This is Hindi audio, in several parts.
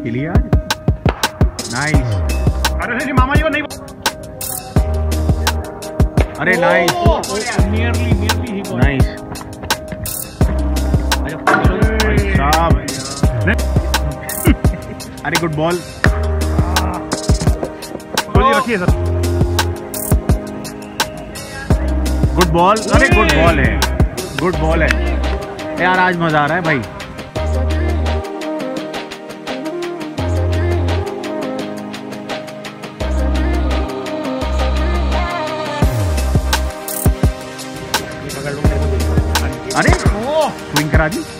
खिली आज। नाइस। अरे जी मामा जी को नहीं। अरे नाइस नियरली ही नाइस साहब। अरे गुड बॉल। रखिए सर। Good ball. अरे गुड बॉल है, गुड बॉल है यार। आज मजा आ रहा है भाई। अरे स्विंग करा दी।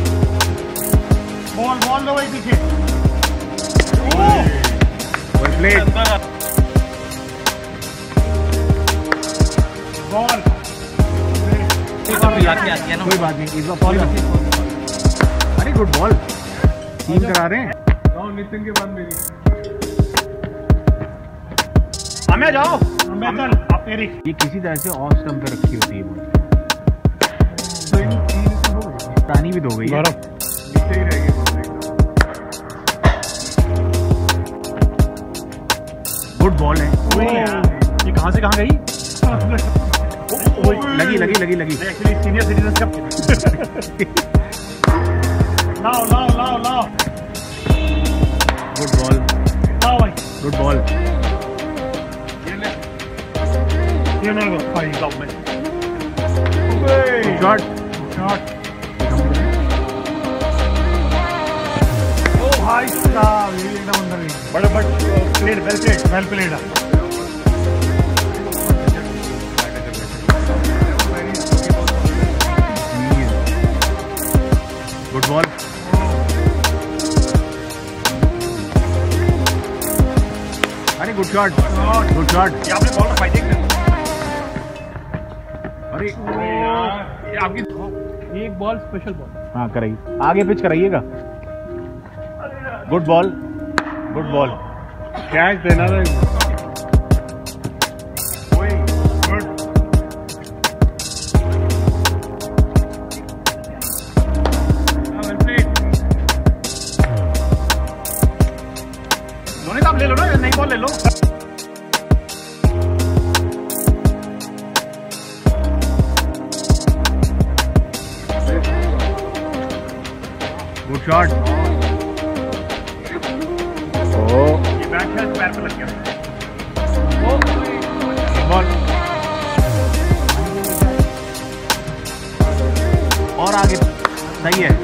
बॉल दो भाई पीछे। Well played. बॉल कोई बात नहीं, इस बार बॉल। अरे गुड बॉल। टीम करा रहे हैं। नितिन के बाद मेरी। हमें जाओ। चल आप तेरी। ये किसी तरह से ऑफ स्टंप पे रखी होती है बॉल। पानी भी धो गई है। नीचे ही रहेगी। गुड बॉल है। ये कहां से कहां गई? लगी लगी लगी लगी। एक्चुअली सीनियर सिटीजन का। लाओ। Good ball. लाओ भाई। Good ball. ये ना गो भाई लाओ मैं। शॉट। ओ भाई साहब ये एकदम अंदर गई। But played well played. Good ball. अरे गुड शॉट। Good shot. ये आपने बॉल का फायदे कर। अरे ये आपकी एक बॉल स्पेशल बॉल। हाँ कराइए, आगे पिच कराइएगा। Good ball. Good ball. Catch देना था। आप ले लो ना, नई बॉल ले लो। Good shot. ओ ये बैक है, पैर पे लग गया। ओ बॉल और आगे। सही है।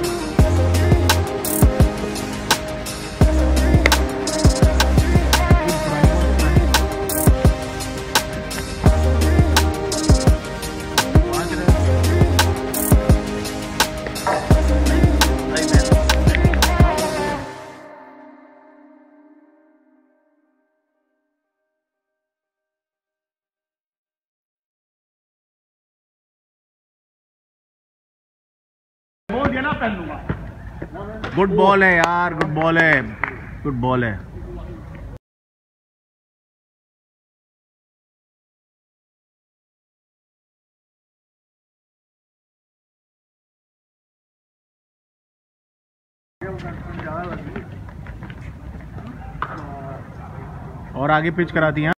बोल दिया ना, पहन लूंगा। गुड बॉल है यार, गुड बॉल है, गुड बॉल है। और आगे पिच कराती हैं।